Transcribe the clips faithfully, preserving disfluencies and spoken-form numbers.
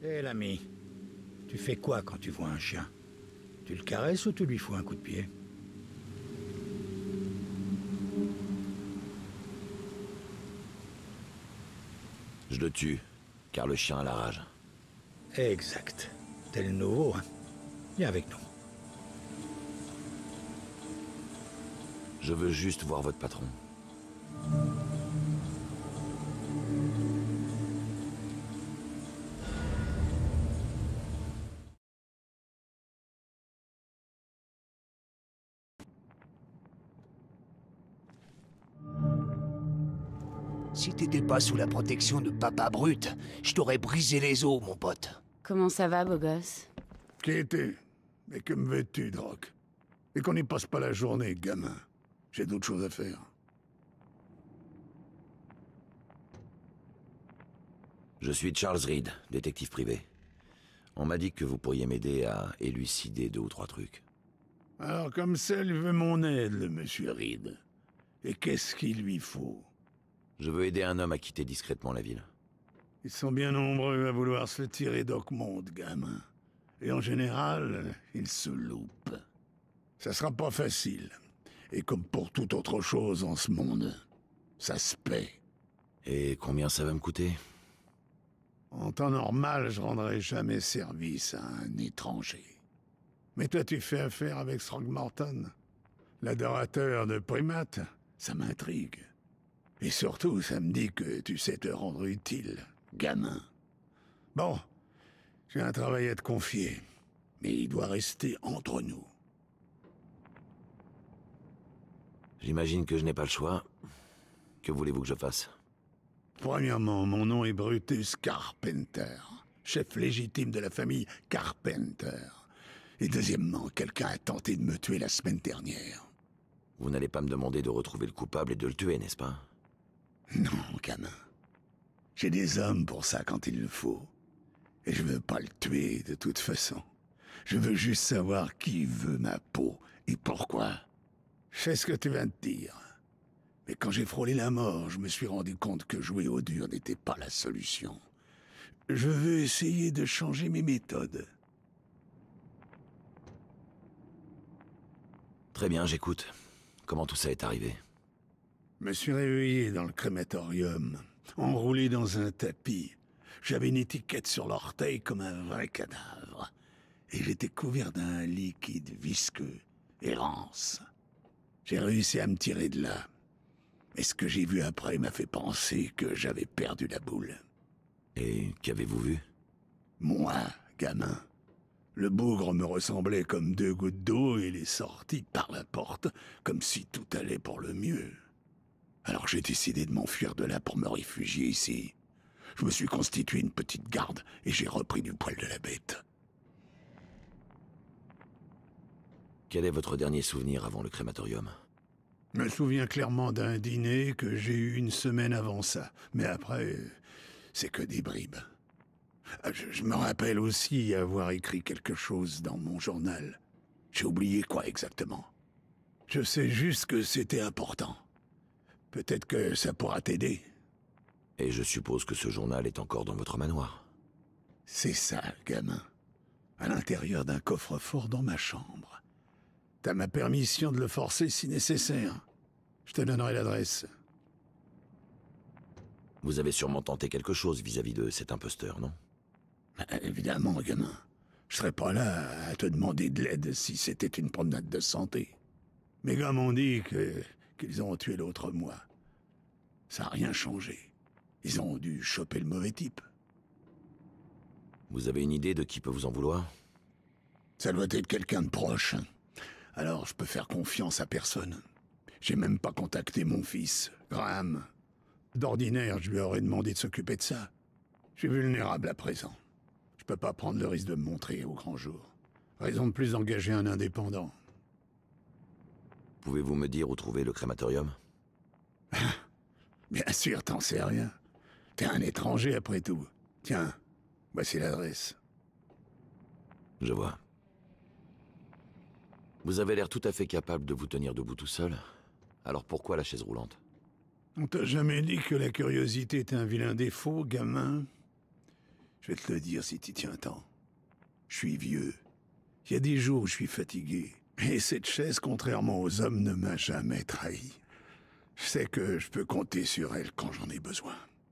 Hé l'ami, tu fais quoi quand tu vois un chien? Tu le caresses ou tu lui fous un coup de pied? Je le tue, car le chien a la rage. Exact. T'es le nouveau, hein? Viens avec nous. Je veux juste voir votre patron. Si t'étais pas sous la protection de Papa Brut, je t'aurais brisé les os, mon pote. Comment ça va, beau gosse? Qui était? Mais que me veux-tu, Droc? Et qu'on n'y passe pas la journée, gamin. J'ai d'autres choses à faire. Je suis Charles Reed, détective privé. On m'a dit que vous pourriez m'aider à élucider deux ou trois trucs. Alors, comme ça, il veut mon aide, le monsieur Reed. Et qu'est-ce qu'il lui faut? Je veux aider un homme à quitter discrètement la ville. Ils sont bien nombreux à vouloir se tirer d'Oakmont, gamin. Et en général, ils se loupent. Ça sera pas facile. Et comme pour toute autre chose en ce monde, ça se paie. Et combien ça va me coûter? En temps normal, je rendrai jamais service à un étranger. Mais toi, tu fais affaire avec Throgmorton, l'adorateur de primates. Ça m'intrigue. Et surtout, ça me dit que tu sais te rendre utile, gamin. Bon, j'ai un travail à te confier, mais il doit rester entre nous. J'imagine que je n'ai pas le choix. Que voulez-vous que je fasse? Premièrement, mon nom est Brutus Carpenter, chef légitime de la famille Carpenter. Et deuxièmement, quelqu'un a tenté de me tuer la semaine dernière. Vous n'allez pas me demander de retrouver le coupable et de le tuer, n'est-ce pas? Non, gamin. J'ai des hommes pour ça quand il le faut. Et je veux pas le tuer de toute façon. Je veux juste savoir qui veut ma peau et pourquoi. Je sais ce que tu viens de dire. Mais quand j'ai frôlé la mort, je me suis rendu compte que jouer au dur n'était pas la solution. Je veux essayer de changer mes méthodes. Très bien, j'écoute. Comment tout ça est arrivé? Je me suis réveillé dans le crématorium, enroulé dans un tapis. J'avais une étiquette sur l'orteil comme un vrai cadavre. Et j'étais couvert d'un liquide visqueux et rance. J'ai réussi à me tirer de là. Mais ce que j'ai vu après m'a fait penser que j'avais perdu la boule. Et qu'avez-vous vu? Moi, gamin. Le bougre me ressemblait comme deux gouttes d'eau et il est sorti par la porte comme si tout allait pour le mieux. Alors j'ai décidé de m'enfuir de là pour me réfugier ici. Je me suis constitué une petite garde et j'ai repris du poil de la bête. Quel est votre dernier souvenir avant le crématorium? Je me souviens clairement d'un dîner que j'ai eu une semaine avant ça. Mais après, c'est que des bribes. Je, je me rappelle aussi avoir écrit quelque chose dans mon journal. J'ai oublié quoi exactement. Je sais juste que c'était important. Peut-être que ça pourra t'aider. Et je suppose que ce journal est encore dans votre manoir. C'est ça, gamin. À l'intérieur d'un coffre-fort dans ma chambre. T'as ma permission de le forcer si nécessaire. Je te donnerai l'adresse. Vous avez sûrement tenté quelque chose vis-à-vis de cet imposteur, non? Bah, évidemment, gamin. Je serais pas là à te demander de l'aide si c'était une promenade de santé. Mes gars m'ont dit que qu'ils ont tué l'autre moi. Ça n'a rien changé. Ils ont dû choper le mauvais type. Vous avez une idée de qui peut vous en vouloir? Ça doit être quelqu'un de proche. Alors je peux faire confiance à personne. J'ai même pas contacté mon fils, Graham. D'ordinaire, je lui aurais demandé de s'occuper de ça. Je suis vulnérable à présent. Je peux pas prendre le risque de me montrer au grand jour. Raison de plus d'engager un indépendant. Pouvez-vous me dire où trouver le crématorium? Bien sûr, t'en sais rien. T'es un étranger après tout. Tiens, voici l'adresse. Je vois. Vous avez l'air tout à fait capable de vous tenir debout tout seul. Alors pourquoi la chaise roulante? On t'a jamais dit que la curiosité était un vilain défaut, gamin? Je vais te le dire si t'y tiens tant. Je suis vieux. Il y a des jours où je suis fatigué. Et cette chaise, contrairement aux hommes, ne m'a jamais trahi. Je sais que je peux compter sur elle quand j'en ai besoin.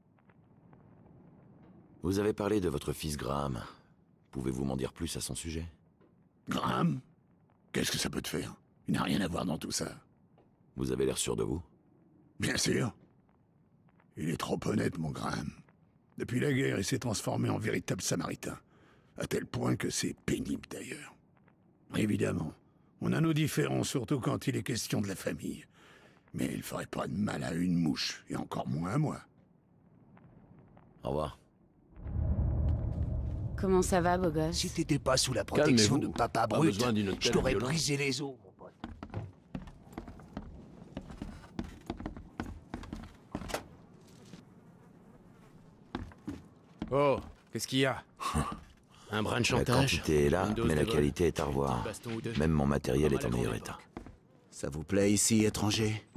Vous avez parlé de votre fils Graham. Pouvez-vous m'en dire plus à son sujet? Graham? Qu'est-ce que ça peut te faire? Il n'a rien à voir dans tout ça. Vous avez l'air sûr de vous? Bien sûr. Il est trop honnête, mon Graham. Depuis la guerre, il s'est transformé en véritable samaritain. À tel point que c'est pénible, d'ailleurs. Évidemment, on a nos différends, surtout quand il est question de la famille. Mais il ferait pas de mal à une mouche, et encore moins à moi. Au revoir. Comment ça va, beau gosse? Si t'étais pas sous la protection de Calmez-vous. Papa Pas Brut, besoin d'une je telle t'aurais violence. brisé les os, mon pote. Oh, qu'est-ce qu'il y a? Un brin de La chantage? quantité est là, Une dose mais de la vol, qualité est à revoir. baston ou deux. Même mon matériel Pas est en mal à meilleur grande état. époque. Ça vous plaît ici, étranger?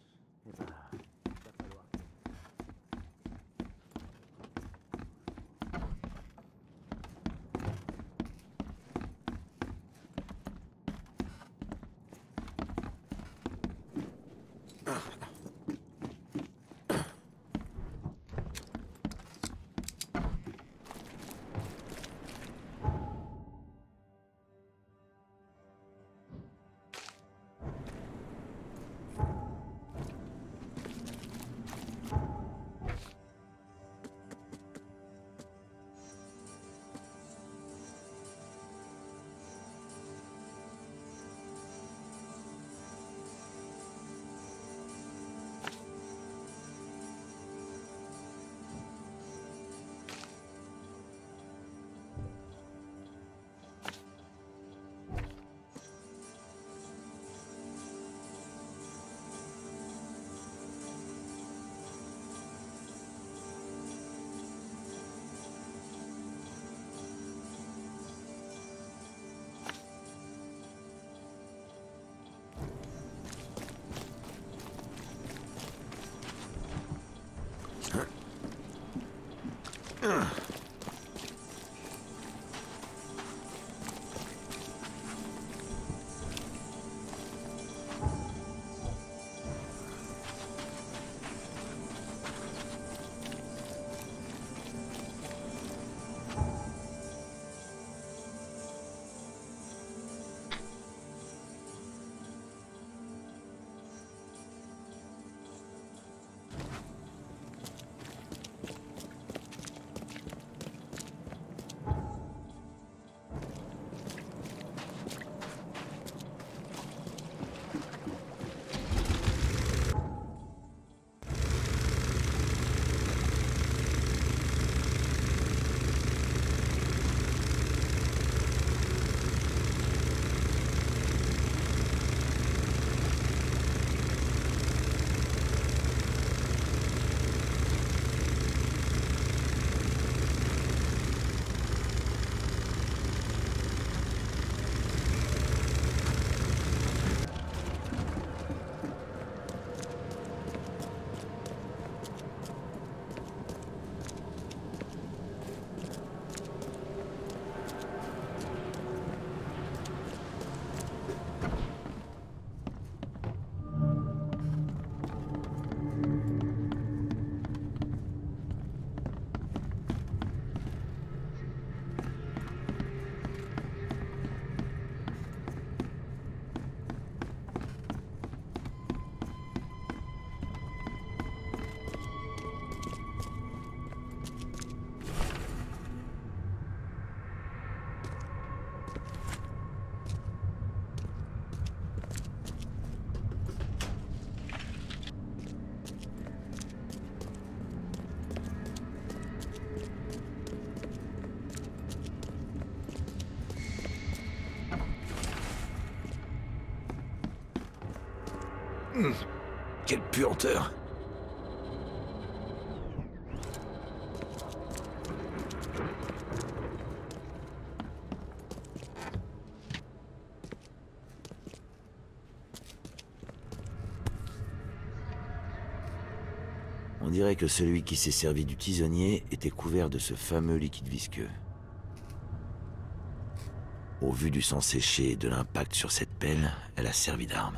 Mmh. Quelle puanteur! On dirait que celui qui s'est servi du tisonnier était couvert de ce fameux liquide visqueux. Au vu du sang séché et de l'impact sur cette pelle, elle a servi d'arme.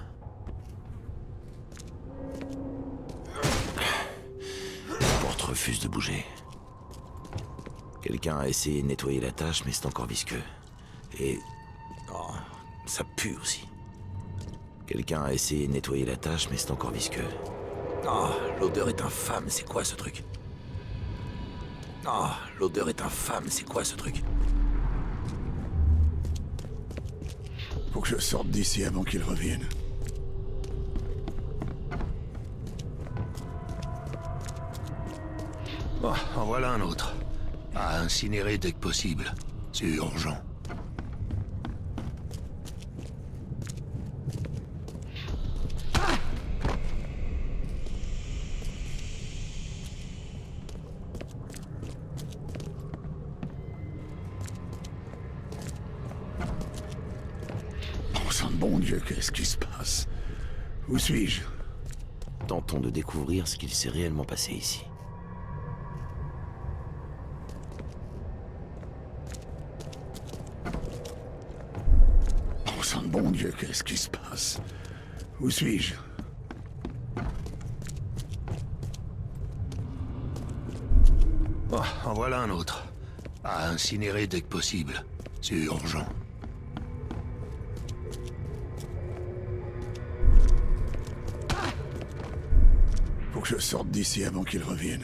La porte refuse de bouger. Quelqu'un a essayé de nettoyer la tâche, mais c'est encore visqueux. Et... oh, ça pue aussi. Quelqu'un a essayé de nettoyer la tâche, mais c'est encore visqueux. Oh, l'odeur est infâme, c'est quoi ce truc? Oh, l'odeur est infâme, c'est quoi ce truc? Faut que je sorte d'ici avant qu'il revienne. Oh, en voilà un autre. À incinérer dès que possible. C'est urgent. Bon Dieu, qu'est-ce qui se passe? Où suis-je? Tentons de découvrir ce qu'il s'est réellement passé ici. Oh sang de bon Dieu, qu'est-ce qui se passe? Où suis-je? Oh, en voilà un autre. À incinérer dès que possible. C'est urgent. Faut que je sorte d'ici avant qu'il revienne.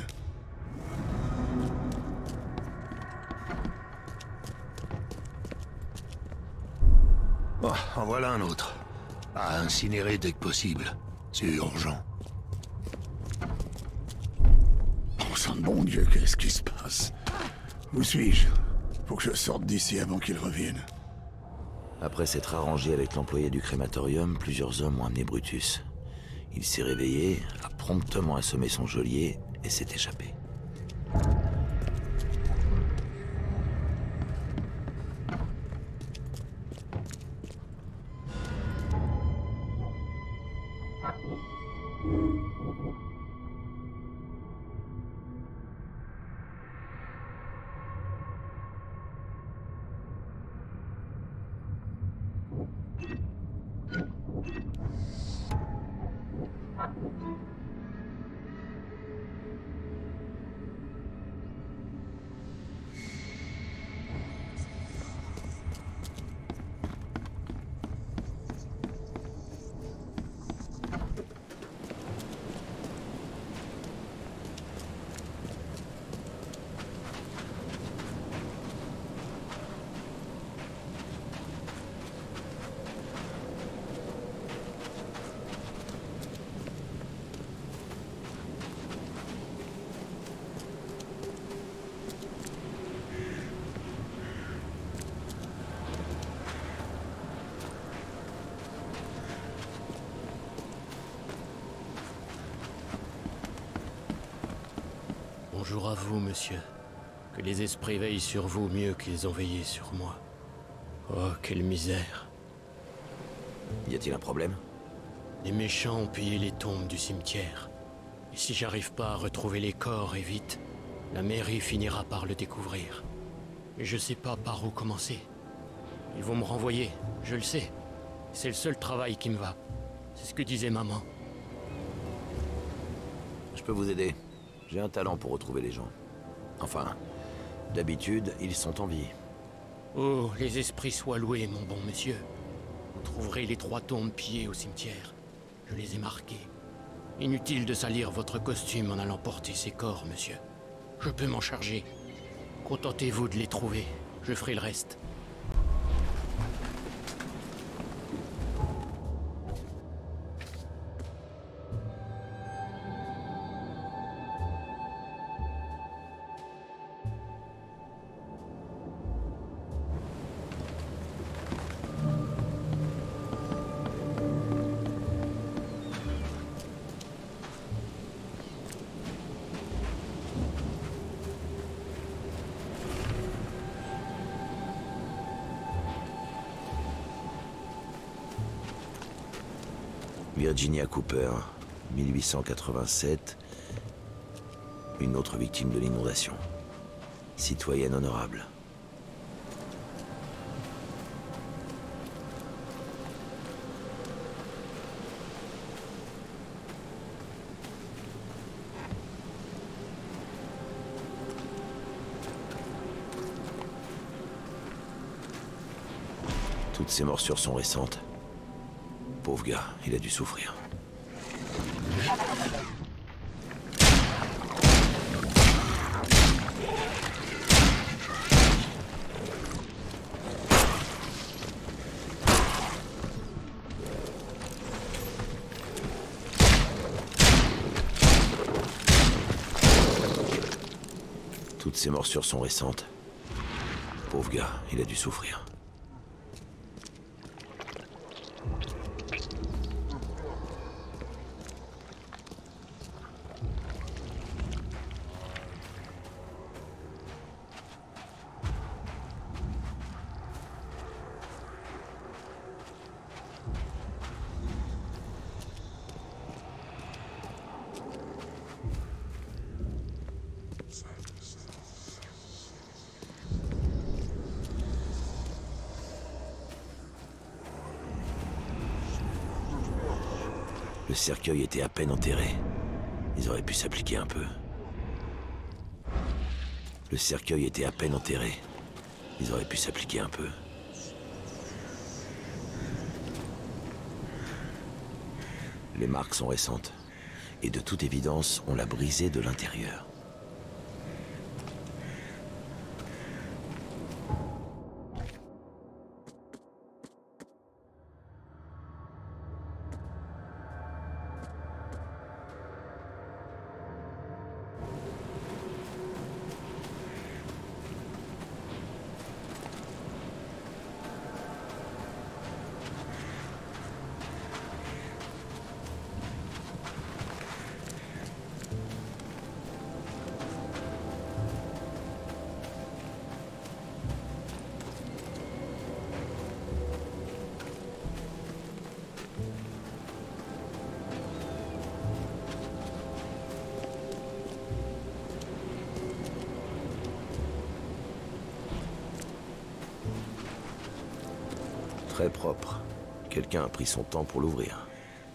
Oh, en voilà un autre. À incinérer dès que possible. C'est urgent. Oh sang de bon Dieu, qu'est-ce qui se passe? Où suis-je? Faut que je sorte d'ici avant qu'il revienne. Après s'être arrangé avec l'employé du crématorium, plusieurs hommes ont amené Brutus. Il s'est réveillé, a promptement assommé son geôlier et s'est échappé. Bonjour à vous, monsieur. Que les esprits veillent sur vous mieux qu'ils ont veillé sur moi. Oh, quelle misère. Y a-t-il un problème? Les méchants ont pillé les tombes du cimetière. Et si j'arrive pas à retrouver les corps et vite, la mairie finira par le découvrir. Et je sais pas par où commencer. Ils vont me renvoyer, je le sais. C'est le seul travail qui me va. C'est ce que disait maman. Je peux vous aider. J'ai un talent pour retrouver les gens. Enfin, d'habitude, ils sont en vie. Oh, les esprits soient loués, mon bon monsieur. Vous trouverez les trois tombes pillées au cimetière. Je les ai marquées. Inutile de salir votre costume en allant porter ces corps, monsieur. Je peux m'en charger. Contentez-vous de les trouver. Je ferai le reste. Virginia Cooper, mille huit cent quatre-vingt-sept Une autre victime de l'inondation. Citoyenne honorable. Toutes ces morsures sont récentes. Pauvre gars, il a dû souffrir. Toutes ces morsures sont récentes. Pauvre gars, il a dû souffrir. Le cercueil était à peine enterré. Ils auraient pu s'appliquer un peu. Le cercueil était à peine enterré. Ils auraient pu s'appliquer un peu. Les marques sont récentes. Et de toute évidence, on l'a brisé de l'intérieur. Très propre. Quelqu'un a pris son temps pour l'ouvrir.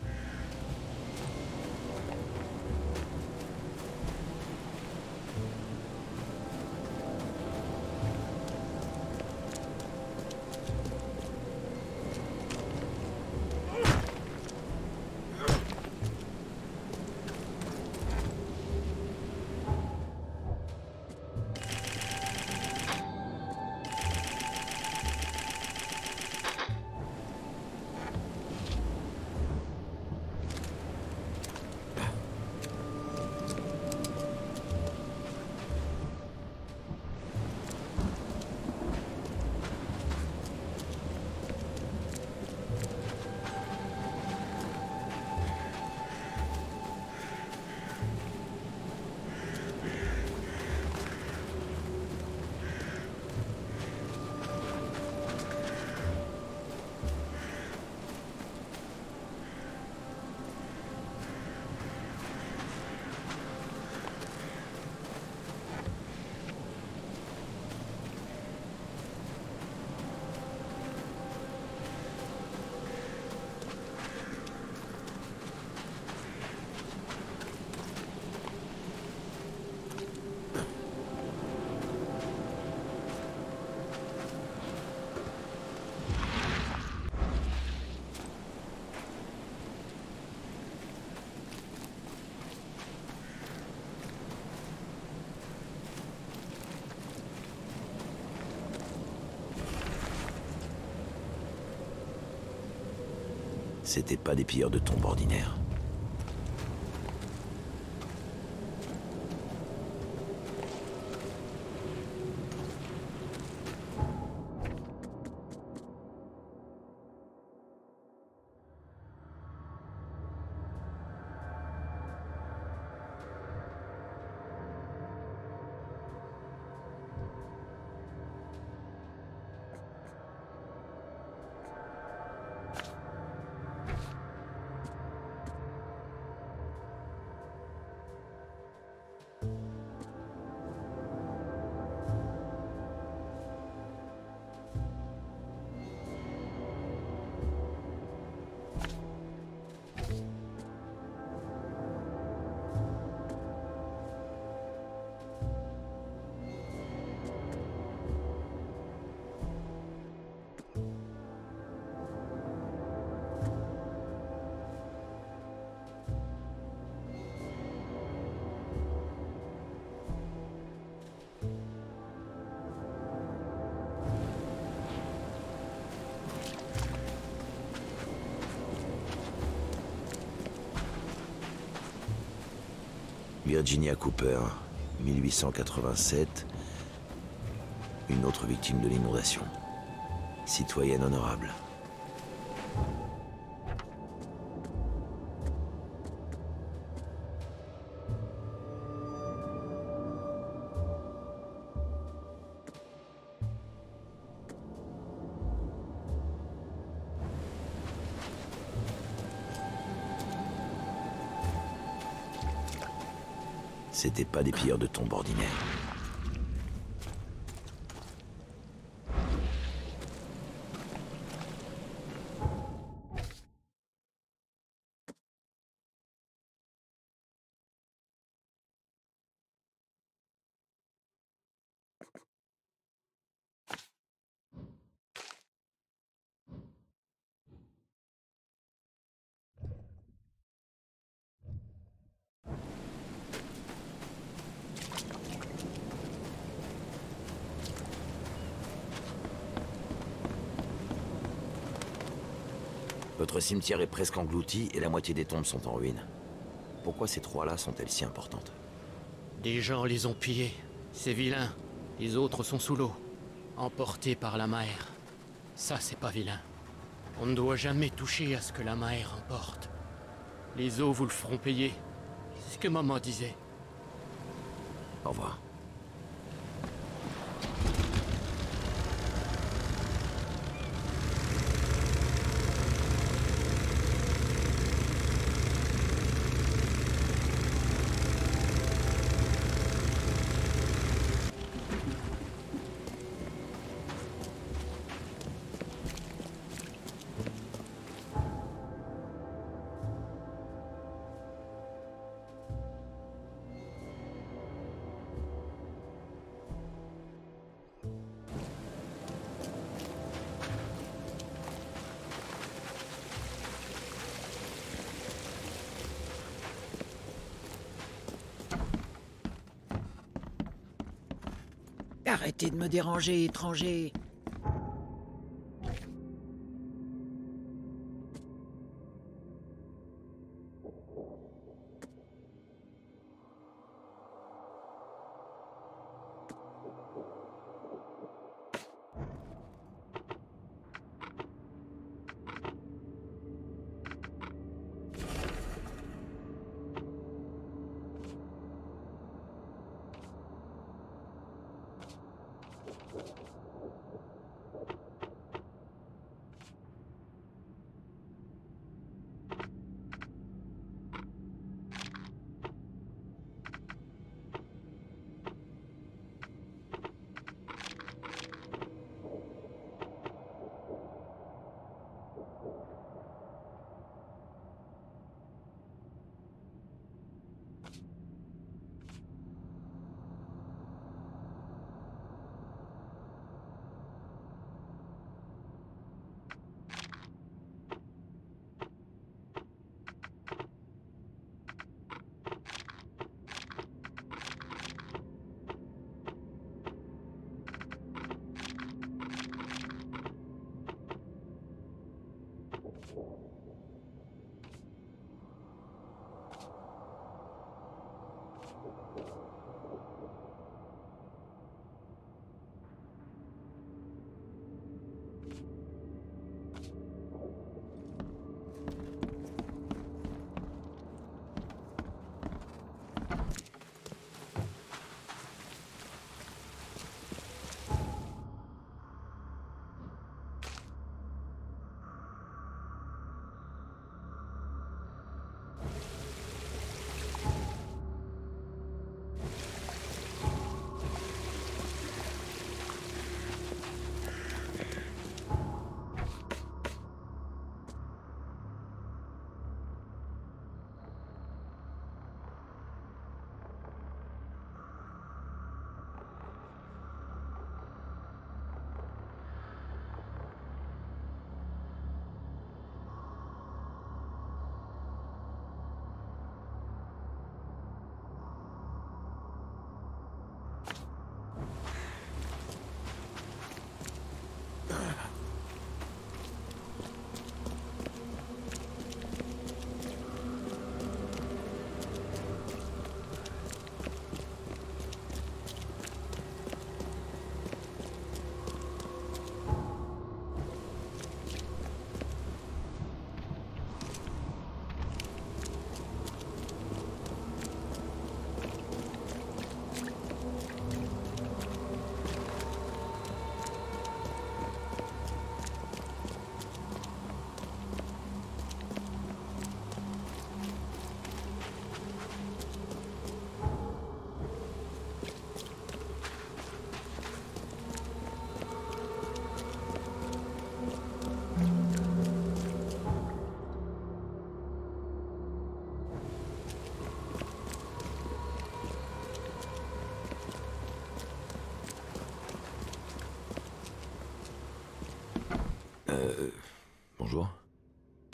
C'était pas des pilleurs de tombes ordinaires. Virginia Cooper, mille huit cent quatre-vingt-sept. Une autre victime de l'inondation. Citoyenne honorable. C'était pas des pilleurs de tombes ordinaires. Votre cimetière est presque englouti et la moitié des tombes sont en ruine. Pourquoi ces trois-là sont-elles si importantes? Des gens les ont pillés. C'est vilain. Les autres sont sous l'eau. Emportés par la mer. Ça, c'est pas vilain. On ne doit jamais toucher à ce que la mer emporte. Les eaux vous le feront payer. C'est ce que maman disait. Au revoir. Arrêtez de me déranger, étranger.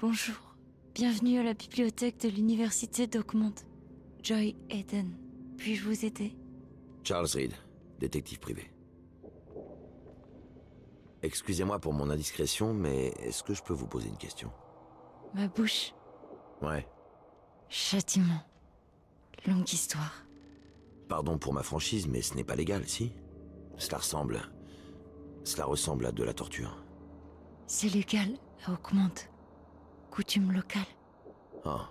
Bonjour. Bienvenue à la bibliothèque de l'université d'Oakmont. Joy Eden. Puis-je vous aider? Charles Reed, détective privé. Excusez-moi pour mon indiscrétion, mais est-ce que je peux vous poser une question? Ma bouche. Ouais. Châtiment. Longue histoire. Pardon pour ma franchise, mais ce n'est pas légal, si? Cela ressemble... Cela ressemble à de la torture. C'est légal à Oakmont. Coutume locale. Ah.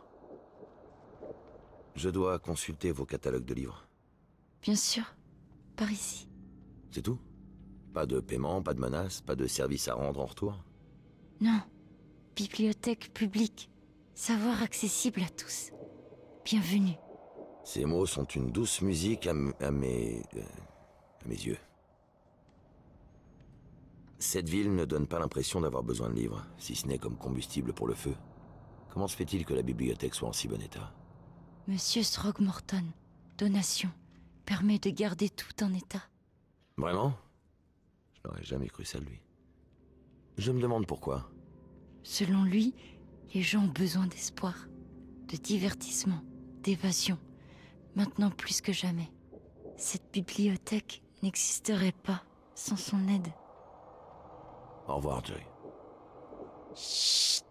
Je dois consulter vos catalogues de livres. Bien sûr. Par ici. C'est tout? Pas de paiement, pas de menaces, pas de service à rendre en retour? Non. Bibliothèque publique. Savoir accessible à tous. Bienvenue. Ces mots sont une douce musique à, à mes... Euh, à mes yeux. Cette ville ne donne pas l'impression d'avoir besoin de livres, si ce n'est comme combustible pour le feu. Comment se fait-il que la bibliothèque soit en si bon état? Monsieur Throgmorton, donation, permet de garder tout en état. Vraiment? Je n'aurais jamais cru ça de lui. Je me demande pourquoi. Selon lui, les gens ont besoin d'espoir, de divertissement, d'évasion, maintenant plus que jamais. Cette bibliothèque n'existerait pas sans son aide. Au revoir, Joy. Chut.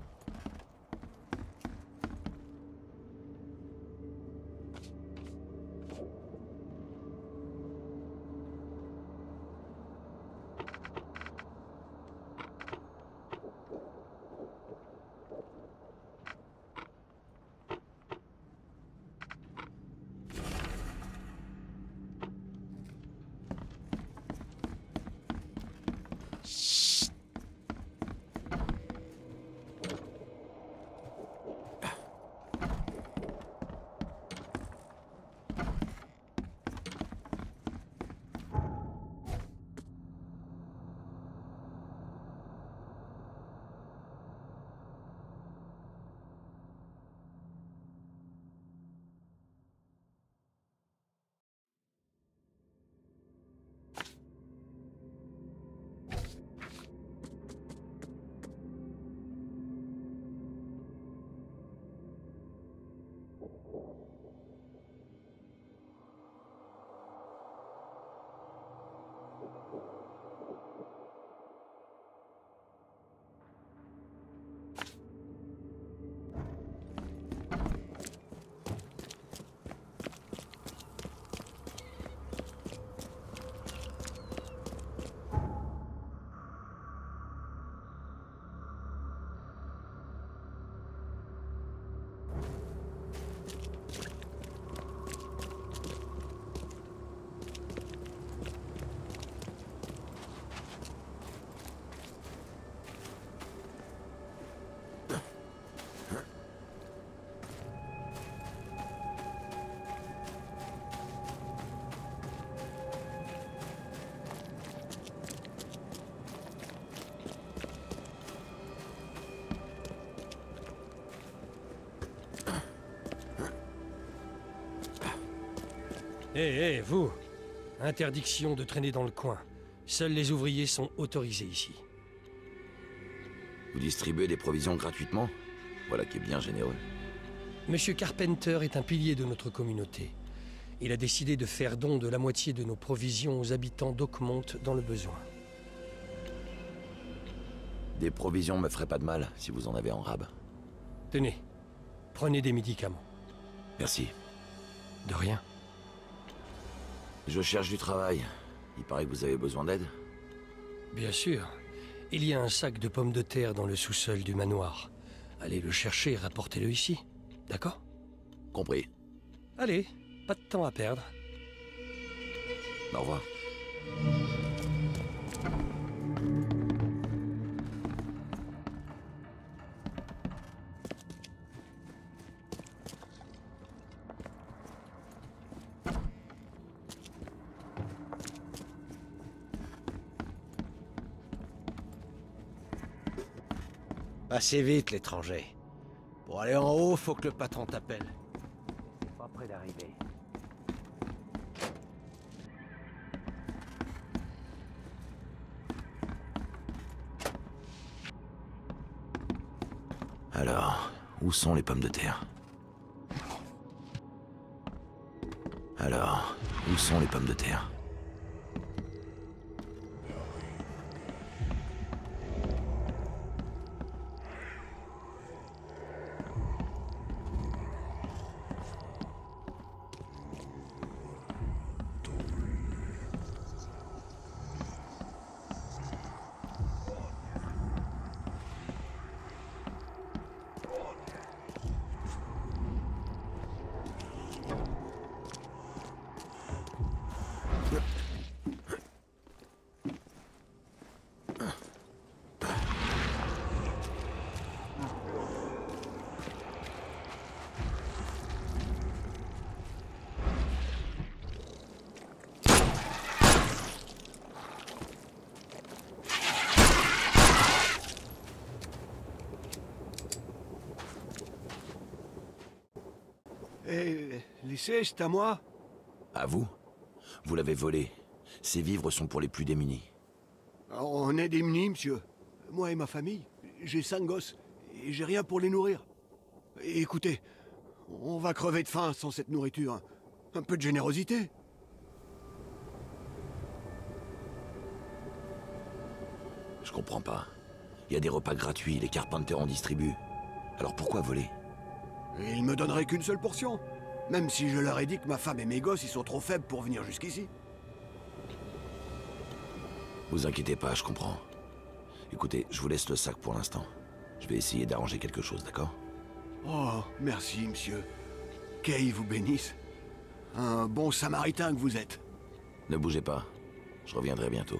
Hé, hey, hé, hey, vous! Interdiction de traîner dans le coin. Seuls les ouvriers sont autorisés ici. Vous distribuez des provisions gratuitement? Voilà qui est bien généreux. Monsieur Carpenter est un pilier de notre communauté. Il a décidé de faire don de la moitié de nos provisions aux habitants d'Oakmont dans le besoin. Des provisions me feraient pas de mal, si vous en avez en rab. Tenez, prenez des médicaments. Merci. De rien. Je cherche du travail. Il paraît que vous avez besoin d'aide? Bien sûr. Il y a un sac de pommes de terre dans le sous-sol du manoir. Allez le chercher et rapportez-le ici. D'accord? Compris. Allez, pas de temps à perdre. Au revoir. Passez vite, l'étranger. Pour aller en haut, faut que le patron t'appelle. C'est pas près d'arriver. Alors, où sont les pommes de terre? Alors, où sont les pommes de terre? Eh, lycée, c'est à moi? À vous? Vous l'avez volé. Ces vivres sont pour les plus démunis. On est démunis, monsieur. Moi et ma famille. J'ai cinq gosses. Et j'ai rien pour les nourrir. Écoutez, on va crever de faim sans cette nourriture. Un peu de générosité. Je comprends pas. Il y a des repas gratuits, les Carpenters en distribuent. Alors pourquoi voler? Ils me donneraient qu'une seule portion. Même si je leur ai dit que ma femme et mes gosses, ils sont trop faibles pour venir jusqu'ici. Vous inquiétez pas, je comprends. Écoutez, je vous laisse le sac pour l'instant. Je vais essayer d'arranger quelque chose, d'accord? Oh, merci, monsieur. Kay vous bénisse. Un bon samaritain que vous êtes. Ne bougez pas. Je reviendrai bientôt.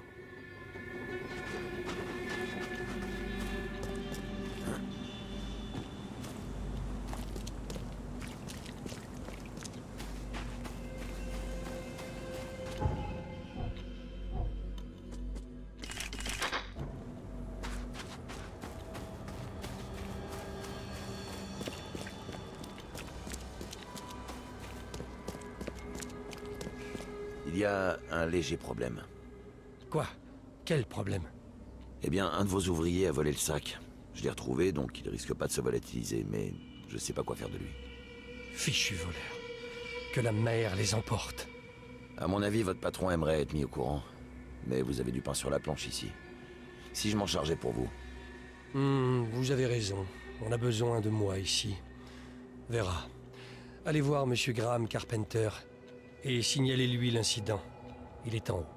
Il y a un léger problème. Quoi? Quel problème? Eh bien, un de vos ouvriers a volé le sac. Je l'ai retrouvé, donc il risque pas de se volatiliser, mais je sais pas quoi faire de lui. Fichu voleur. Que la mer les emporte. À mon avis, votre patron aimerait être mis au courant. Mais vous avez du pain sur la planche ici. Si je m'en chargeais pour vous. Hmm, vous avez raison. On a besoin de moi ici. Vera, allez voir Monsieur Graham Carpenter et signalez-lui l'incident. Il est en haut.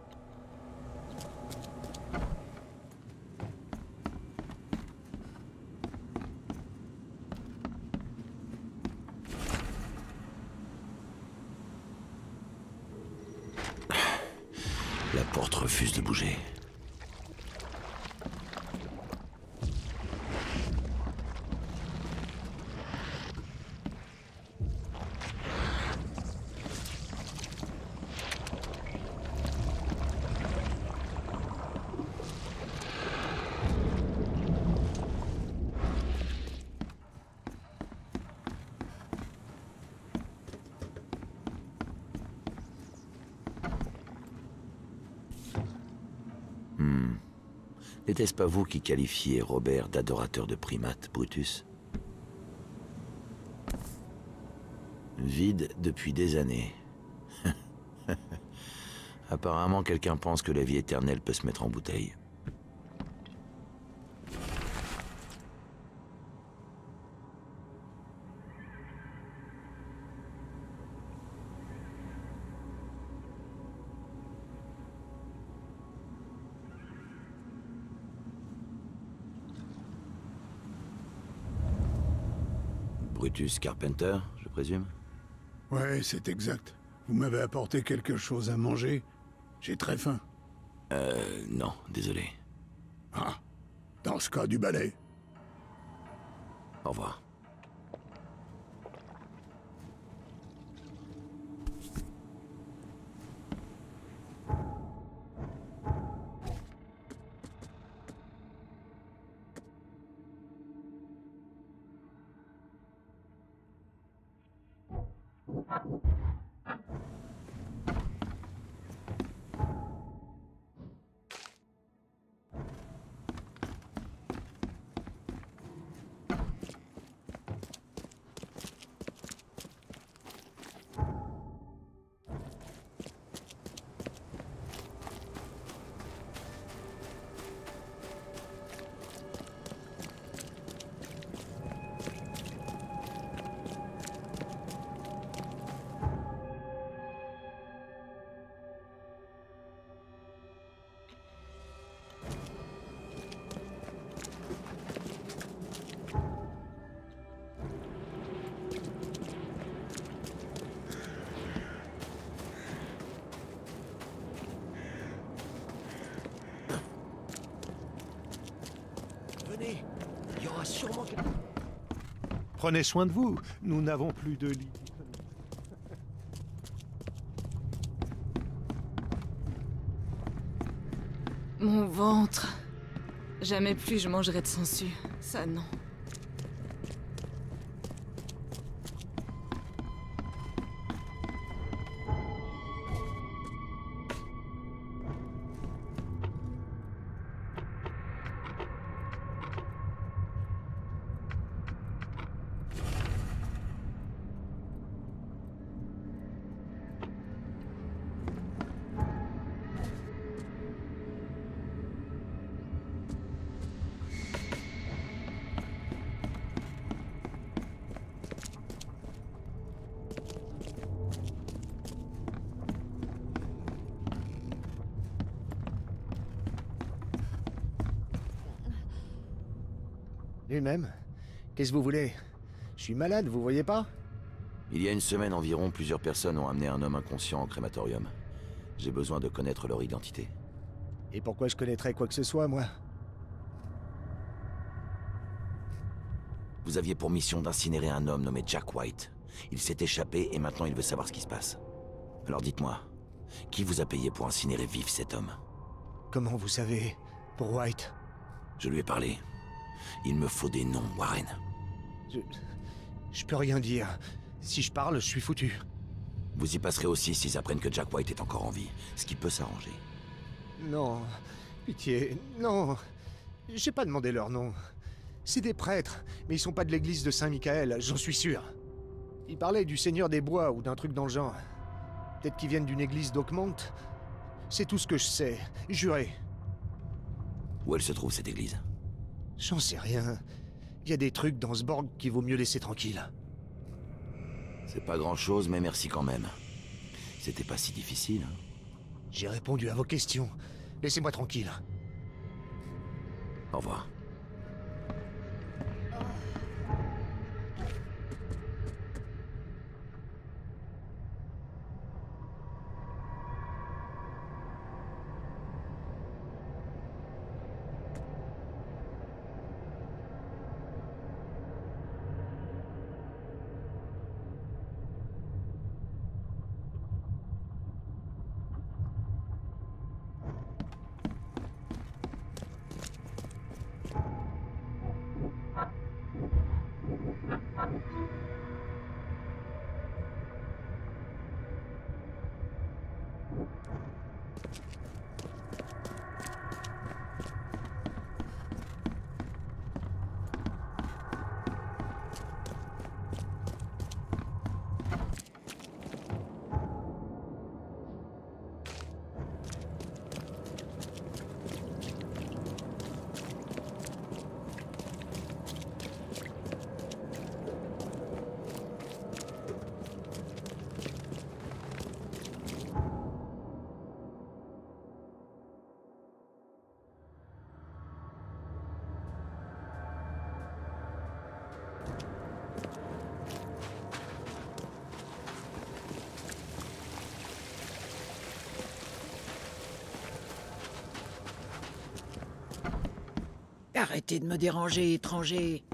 La porte refuse de bouger. Hmm. N'était-ce pas vous qui qualifiez Robert d'adorateur de primates, Brutus? Vide depuis des années. Apparemment, quelqu'un pense que la vie éternelle peut se mettre en bouteille. Brutus Carpenter, je présume? Ouais, c'est exact. Vous m'avez apporté quelque chose à manger? J'ai très faim. Euh, non, désolé. Ah, dans ce cas, du balai. Au revoir. Tenez, il y aura sûrement quelqu'un. Prenez soin de vous, nous n'avons plus de lit. Mon ventre. Jamais plus je mangerai de sangsue. Ça, non. Lui-même. Qu'est-ce que vous voulez? Je suis malade, vous voyez pas? Il y a une semaine environ, plusieurs personnes ont amené un homme inconscient au crématorium. J'ai besoin de connaître leur identité. Et pourquoi je connaîtrais quoi que ce soit, moi? Vous aviez pour mission d'incinérer un homme nommé Jack White. Il s'est échappé et maintenant il veut savoir ce qui se passe. Alors dites-moi, qui vous a payé pour incinérer vif cet homme? Comment vous savez? Pour White? Je lui ai parlé. Il me faut des noms, Warren. Je... Je peux rien dire. Si je parle, je suis foutu. Vous y passerez aussi s'ils apprennent que Jack White est encore en vie, ce qui peut s'arranger. Non, pitié, non. J'ai pas demandé leur nom. C'est des prêtres, mais ils sont pas de l'église de Saint-Michael, j'en suis sûr. Ils parlaient du Seigneur des Bois ou d'un truc dans le genre. Peut-être qu'ils viennent d'une église d'Oakmont. C'est tout ce que je sais, juré. Où elle se trouve, cette église? J'en sais rien. Il y a des trucs dans ce Borg qu'il vaut mieux laisser tranquille. C'est pas grand-chose, mais merci quand même. C'était pas si difficile. J'ai répondu à vos questions. Laissez-moi tranquille. Au revoir. Arrêtez de me déranger, étranger.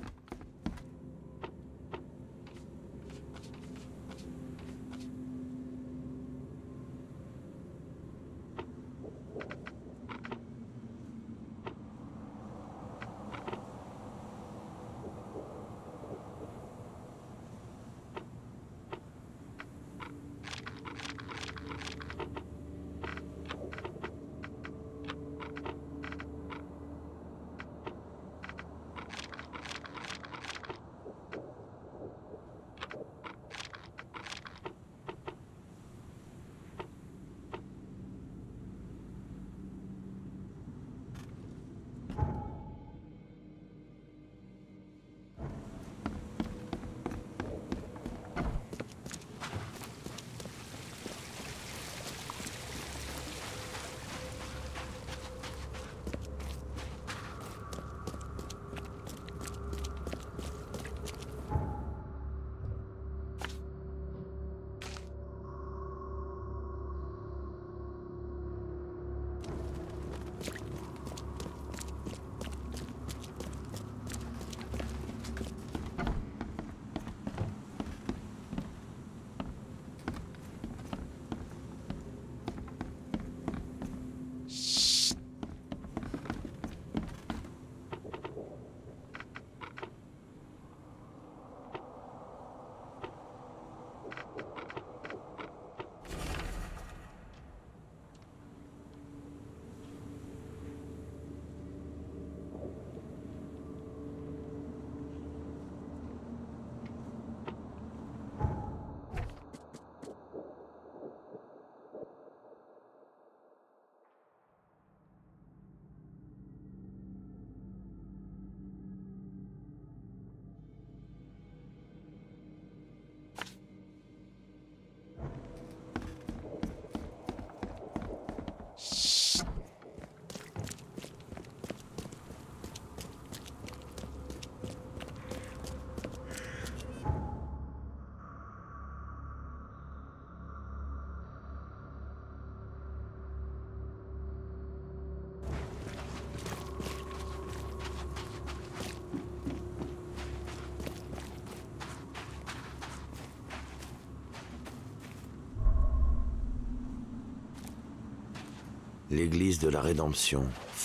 L'église de la Rédemption.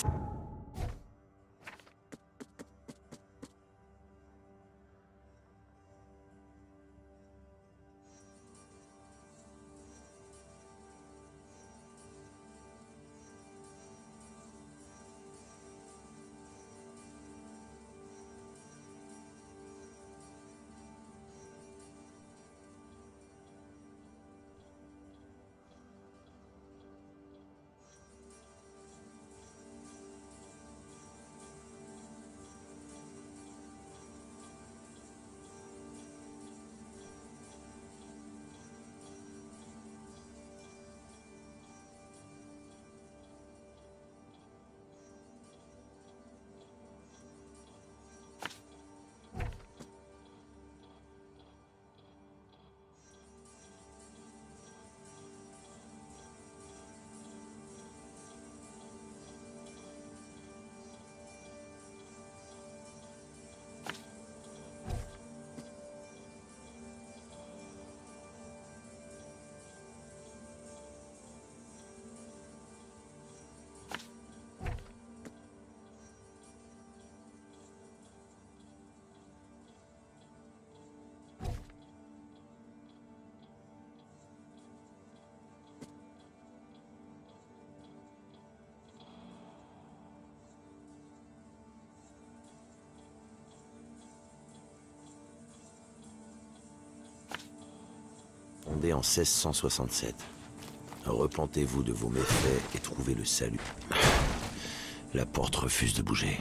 Fondée en seize cent soixante-sept. Repentez-vous de vos méfaits et trouvez le salut. La porte refuse de bouger.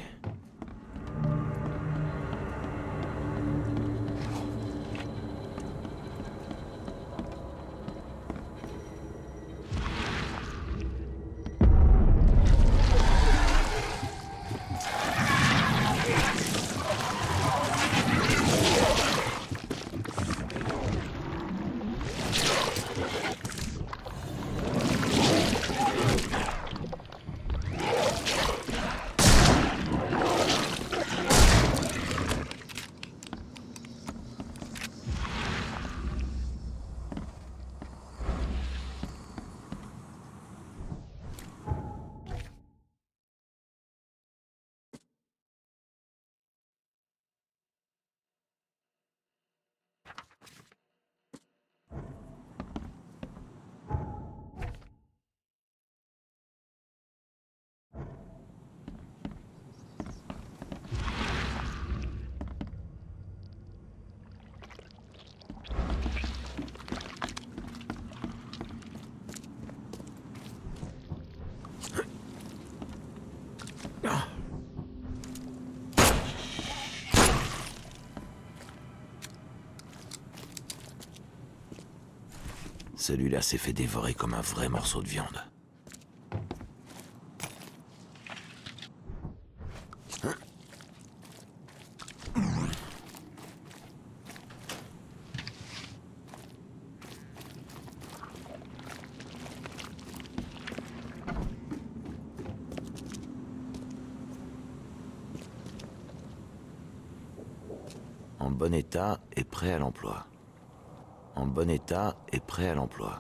Celui-là s'est fait dévorer comme un vrai morceau de viande. En bon état et prêt à l'emploi. En bon état et prêt à l'emploi.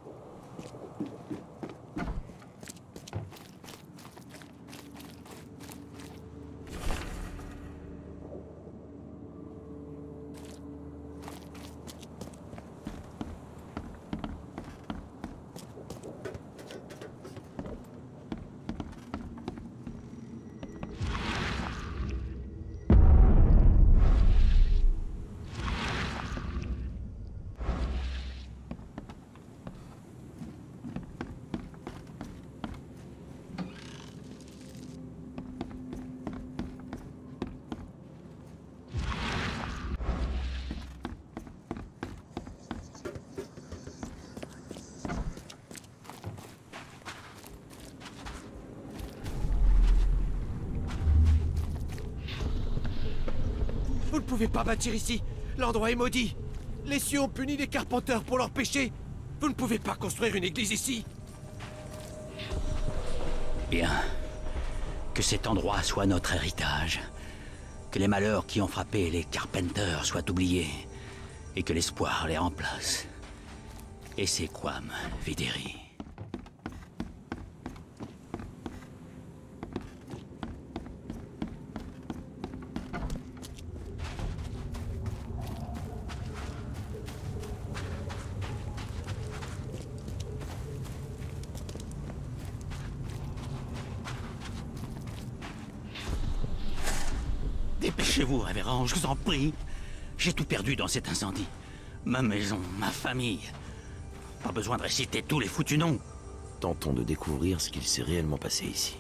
Vous ne pouvez pas bâtir ici. L'endroit est maudit. Les cieux ont puni les carpenteurs pour leurs péchés. Vous ne pouvez pas construire une église ici. Bien. Que cet endroit soit notre héritage. Que les malheurs qui ont frappé les Carpenters soient oubliés. Et que l'espoir les remplace. Et c'est Quam Videri. Dépêchez-vous, révérend, je vous en prie. J'ai tout perdu dans cet incendie. Ma maison, ma famille. Pas besoin de réciter tous les foutus noms. Tentons de découvrir ce qu'il s'est réellement passé ici.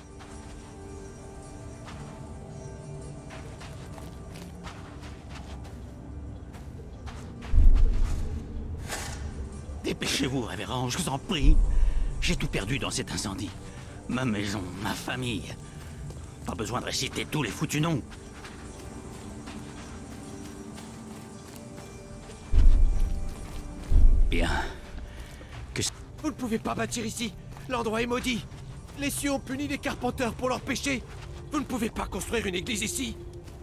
Dépêchez-vous, révérend, je vous en prie. J'ai tout perdu dans cet incendie. Ma maison, ma famille. Pas besoin de réciter tous les foutus noms. Bien. Que... Vous ne pouvez pas bâtir ici. L'endroit est maudit. Les cieux ont puni les Carpenters pour leurs péchés. Vous ne pouvez pas construire une église ici.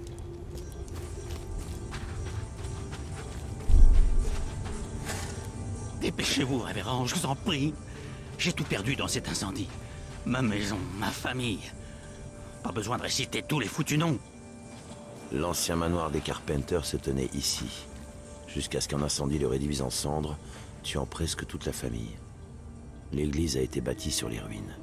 Dépêchez-vous, révérend, je vous en prie. J'ai tout perdu dans cet incendie. Ma maison, ma famille. Pas besoin de réciter tous les foutus noms. L'ancien manoir des Carpenters se tenait ici, jusqu'à ce qu'un incendie le réduise en cendres, tuant presque toute la famille. L'église a été bâtie sur les ruines.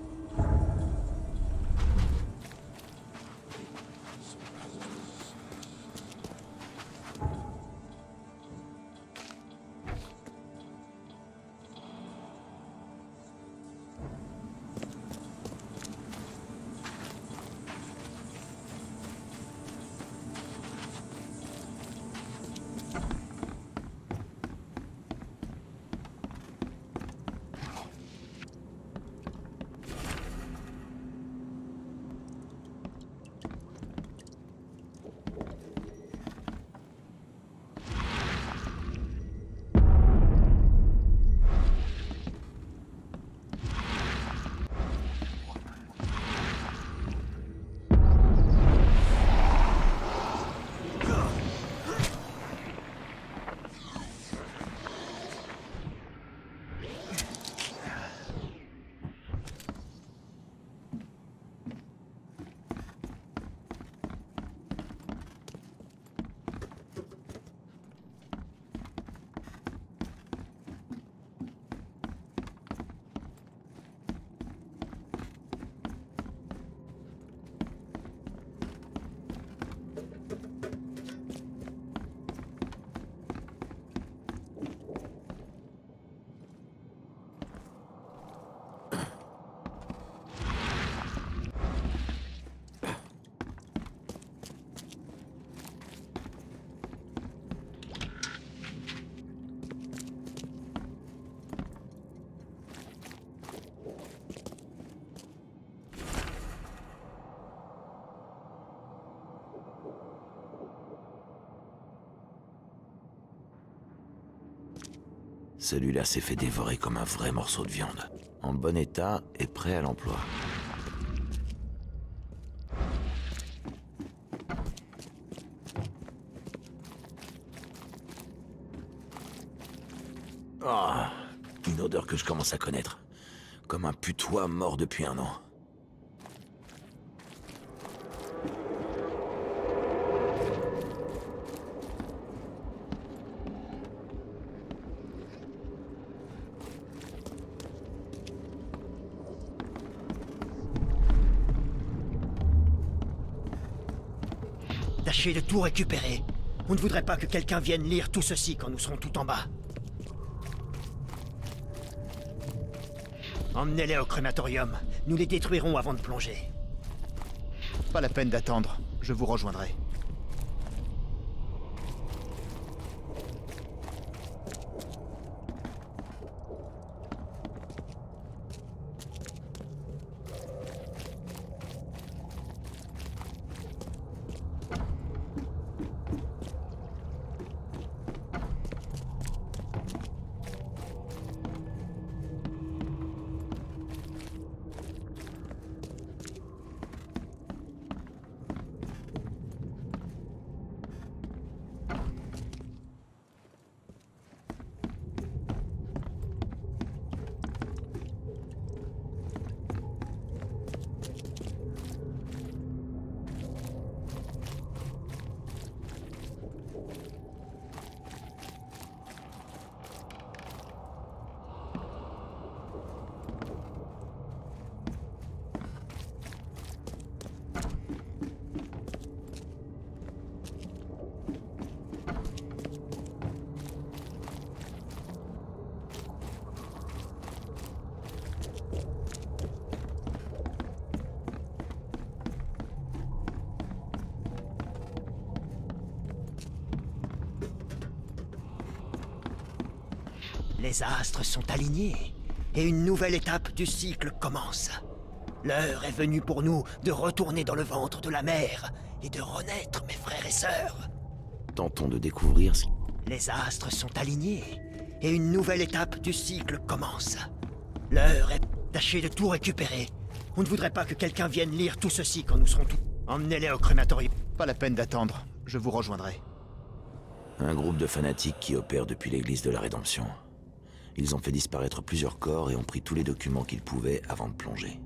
Celui-là s'est fait dévorer comme un vrai morceau de viande. En bon état et prêt à l'emploi. Ah, une odeur que je commence à connaître. Comme un putois mort depuis un an. Tâchez de tout récupérer. On ne voudrait pas que quelqu'un vienne lire tout ceci quand nous serons tout en bas. Emmenez-les au crématorium. Nous les détruirons avant de plonger. Pas la peine d'attendre. Je vous rejoindrai. Les astres sont alignés, et une nouvelle étape du cycle commence. L'heure est venue pour nous de retourner dans le ventre de la mer et de renaître, mes frères et sœurs. Tentons de découvrir ce... Les astres sont alignés, et une nouvelle étape du cycle commence. L'heure est... Tâchez de tout récupérer. On ne voudrait pas que quelqu'un vienne lire tout ceci quand nous serons tous... Emmenez-les au crématorium. Pas la peine d'attendre, je vous rejoindrai. Un groupe de fanatiques qui opère depuis l'église de la Rédemption. Ils ont fait disparaître plusieurs corps et ont pris tous les documents qu'ils pouvaient avant de plonger.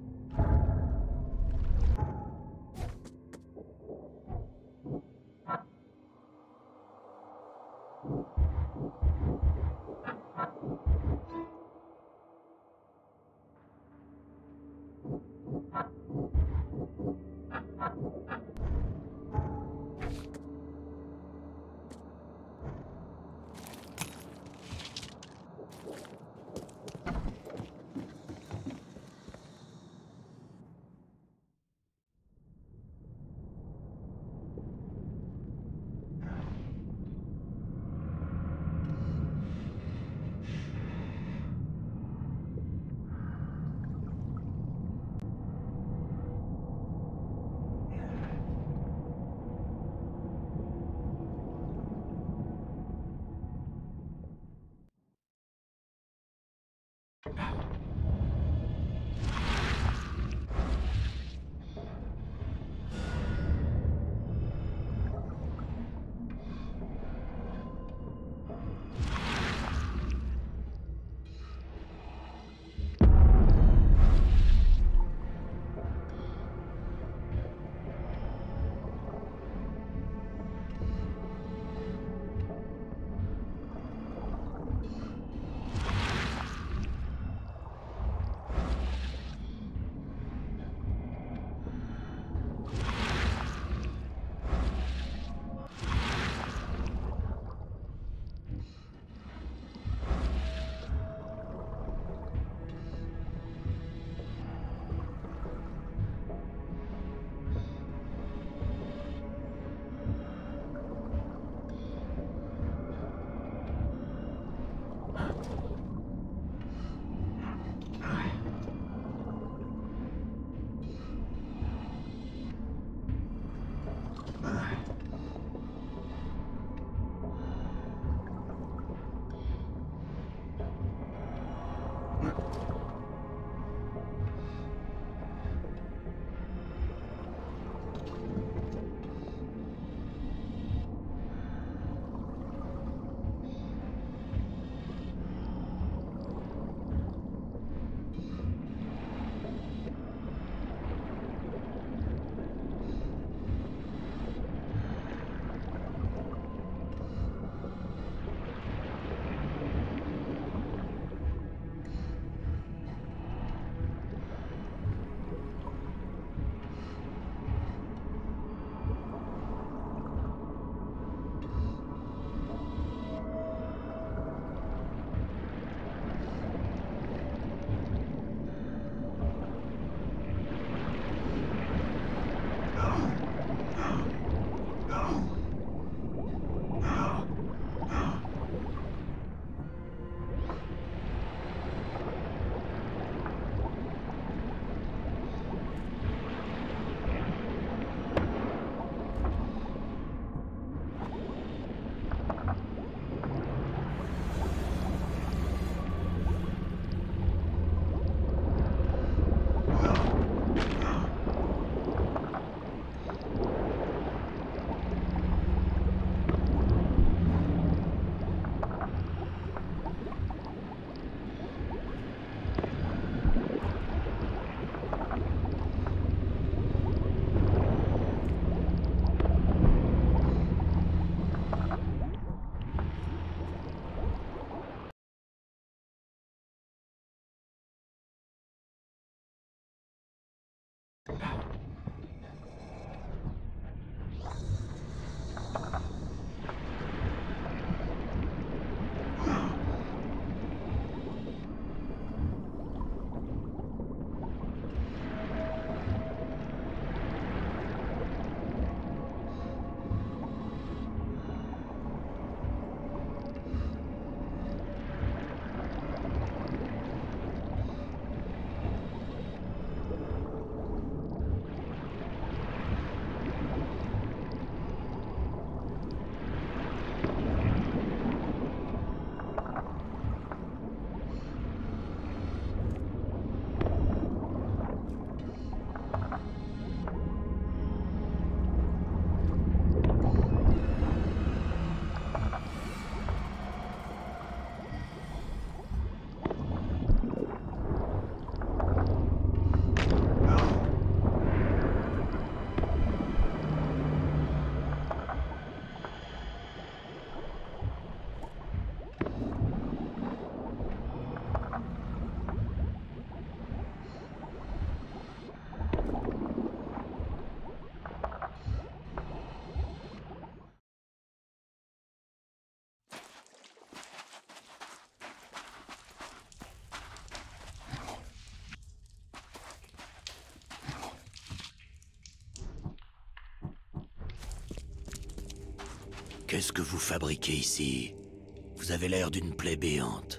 Qu'est-ce que vous fabriquez ici? Vous avez l'air d'une plaie béante.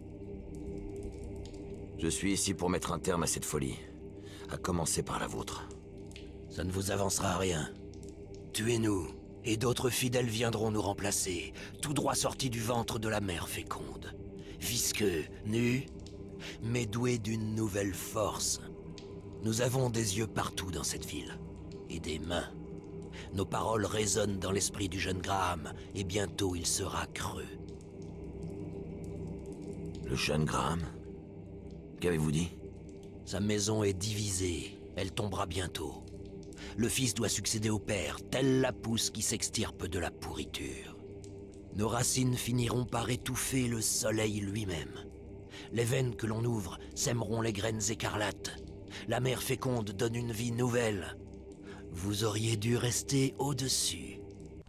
Je suis ici pour mettre un terme à cette folie. À commencer par la vôtre. Ça ne vous avancera à rien. Tuez-nous, et d'autres fidèles viendront nous remplacer, tout droit sortis du ventre de la mère féconde. Visqueux, nus, mais doués d'une nouvelle force. Nous avons des yeux partout dans cette ville, et des mains. Nos paroles résonnent dans l'esprit du jeune Graham, et bientôt il sera creux. Le jeune Graham? Qu'avez-vous dit? Sa maison est divisée, elle tombera bientôt. Le fils doit succéder au père, telle la pousse qui s'extirpe de la pourriture. Nos racines finiront par étouffer le soleil lui-même. Les veines que l'on ouvre sèmeront les graines écarlates. La mère féconde donne une vie nouvelle. Vous auriez dû rester au-dessus.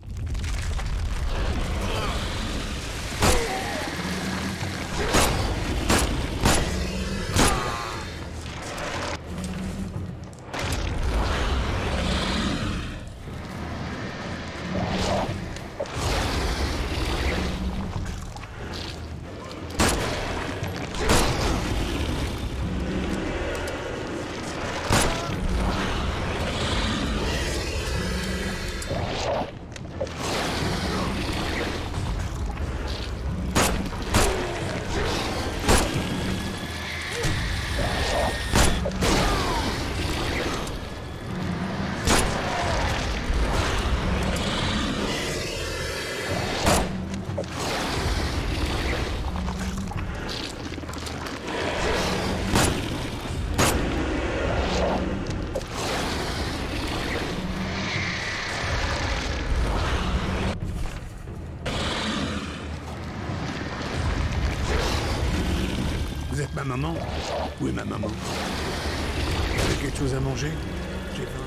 Vous êtes ma maman? Où est ma maman? Vous avez quelque chose à manger? J'ai faim.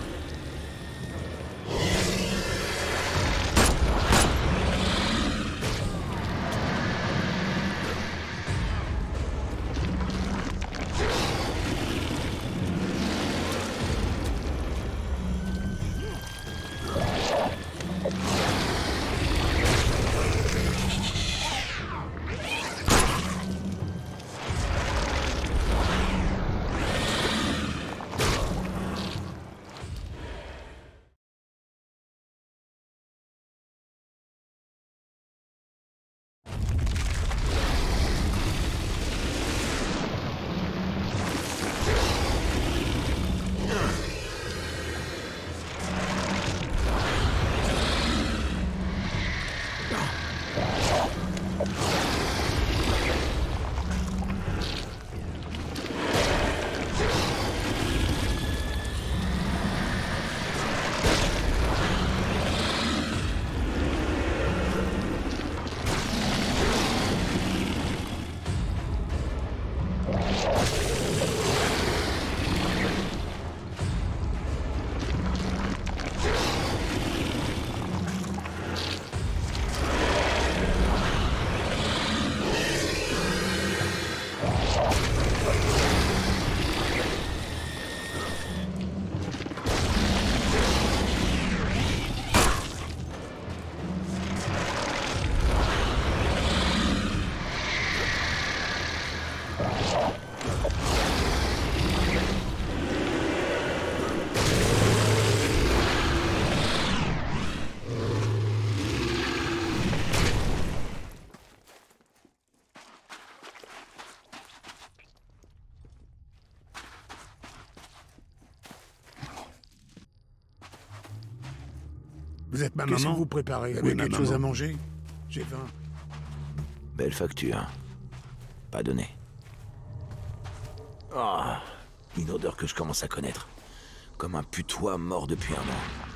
Vous êtes ma maman? Qu'est-ce que vous préparez? Vous avez quelque chose à manger? J'ai faim. Belle facture. Pas donné. Ah, une odeur que je commence à connaître. Comme un putois mort depuis un an.